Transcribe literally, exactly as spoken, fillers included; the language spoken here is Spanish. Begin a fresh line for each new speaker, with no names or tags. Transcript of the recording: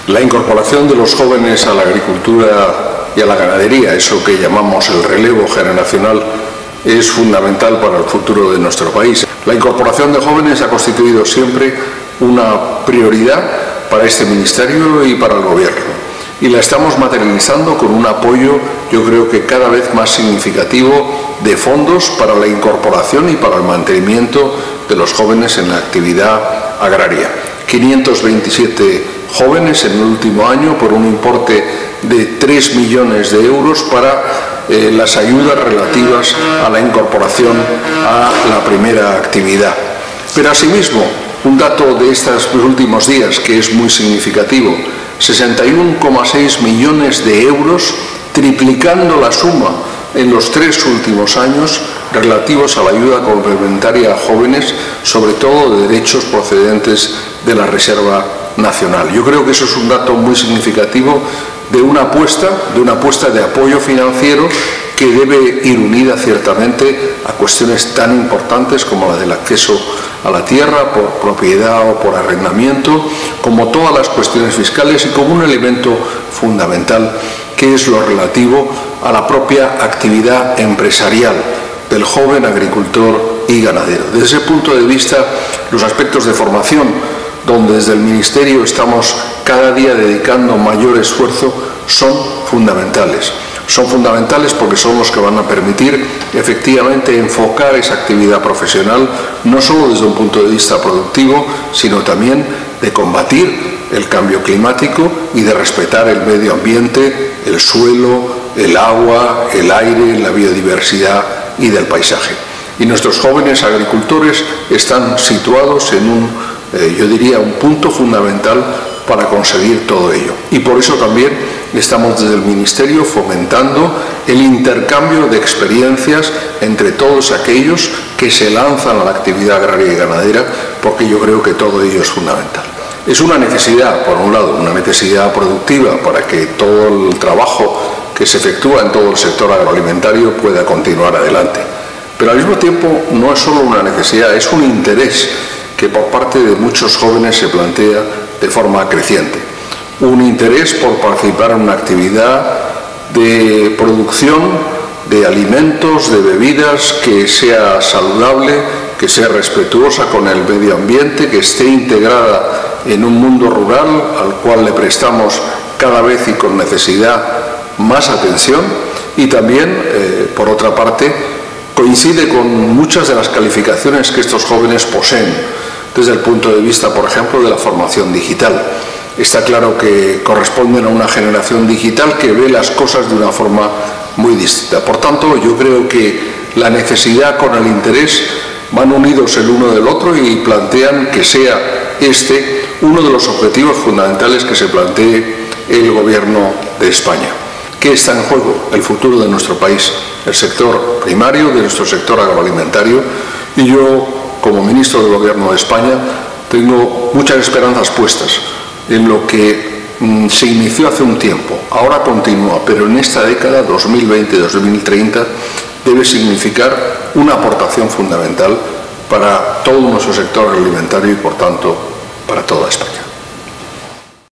La incorporación de los jóvenes a la agricultura y a la ganadería, eso que llamamos el relevo generacional, es fundamental para el futuro de nuestro país. La incorporación de jóvenes ha constituido siempre una prioridad para este Ministerio y para el Gobierno. Y la estamos materializando con un apoyo, yo creo que cada vez más significativo, de fondos para la incorporación y para el mantenimiento de los jóvenes en la actividad agraria. quinientos veintisiete jóvenes en el último año por un importe de tres millones de euros para eh, las ayudas relativas a la incorporación a la primera actividad. Pero asimismo, un dato de estos últimos días que es muy significativo: sesenta y uno coma seis millones de euros, triplicando la suma en los tres últimos años relativos a la ayuda complementaria a jóvenes, sobre todo de derechos procedentes de la Reserva Nacional. Yo creo que eso es un dato muy significativo de una apuesta, de una apuesta de apoyo financiero que debe ir unida ciertamente a cuestiones tan importantes como la del acceso a la tierra por propiedad o por arrendamiento, como todas las cuestiones fiscales y como un elemento fundamental que es lo relativo a la propia actividad empresarial del joven agricultor y ganadero. Desde ese punto de vista, los aspectos de formación, donde desde el Ministerio estamos cada día dedicando mayor esfuerzo, son fundamentales. Son fundamentales porque son los que van a permitir efectivamente enfocar esa actividad profesional no solo desde un punto de vista productivo, sino también de combatir el cambio climático y de respetar el medio ambiente, el suelo, el agua, el aire, la biodiversidad y del paisaje. Y nuestros jóvenes agricultores están situados en un, eh, yo diría, un punto fundamental para conseguir todo ello. Y por eso también estamos desde el Ministerio fomentando el intercambio de experiencias entre todos aquellos que se lanzan a la actividad agraria y ganadera, porque yo creo que todo ello es fundamental. Es una necesidad, por un lado, una necesidad productiva para que todo el trabajo que se efectúa en todo el sector agroalimentario pueda continuar adelante. Pero al mismo tiempo no es solo una necesidad, es un interés que por parte de muchos jóvenes se plantea de forma creciente. Un interés por participar en una actividad de producción de alimentos, de bebidas, que sea saludable, que sea respetuosa con el medio ambiente, que esté integrada en un mundo rural al cual le prestamos cada vez y con necesidad más atención, y también, eh, por otra parte, coincide con muchas de las calificaciones que estos jóvenes poseen desde el punto de vista, por ejemplo, de la formación digital. Está claro que corresponden a una generación digital que ve las cosas de una forma muy distinta. Por tanto, yo creo que la necesidad con el interés van unidos el uno del otro y plantean que sea este uno de los objetivos fundamentales que se plantee el Gobierno de España. ¿Qué está en juego? El futuro de nuestro país, el sector primario, de nuestro sector agroalimentario, y yo, como ministro del Gobierno de España, tengo muchas esperanzas puestas en lo que mmm, se inició hace un tiempo, ahora continúa, pero en esta década dos mil veinte dos mil treinta debe significar una aportación fundamental para todo nuestro sector agroalimentario y, por tanto, para toda España.